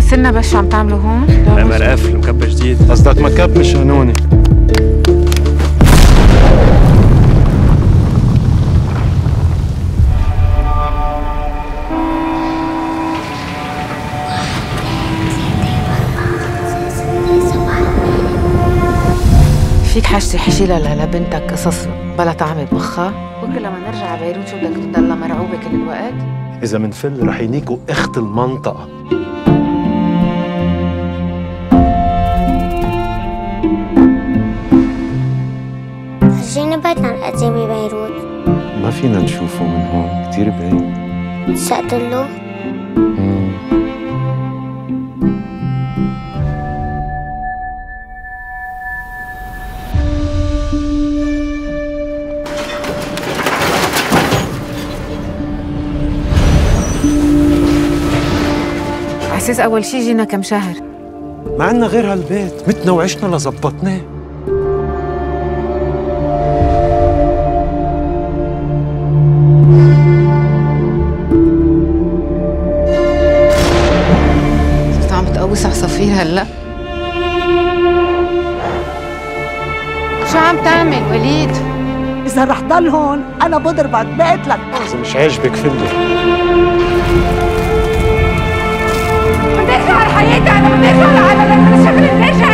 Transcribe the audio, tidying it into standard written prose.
صرنا بس شو عم تعملوا هون؟ MRF المكب جديد. قصدك مكب مش هنوني. فيك حاجتي حشيلها لبنتك قصص بلا طعمة بمخها؟ بكره لما نرجع على بيروت شو بدك تضلها مرعوبة كل الوقت؟ إذا منفل رح ينيكوا أخت المنطقة. فرجيني بيت عن قدي ببيروت. ما فينا نشوفه من هون، كتير بعيد. اشتقت له. عساس أول شي جينا كم شهر. ما عنا غير هالبيت، متنا وعشنا لزبطناه. صرت عم بتقوص عصافير هلا. شو عم تعمل وليد؟ إذا رح ضل هون أنا بضربك بقتلك. إذا مش عاجبك فلي. بدي ارجع على حياتي، انا بدي ارجع على الشغل اللي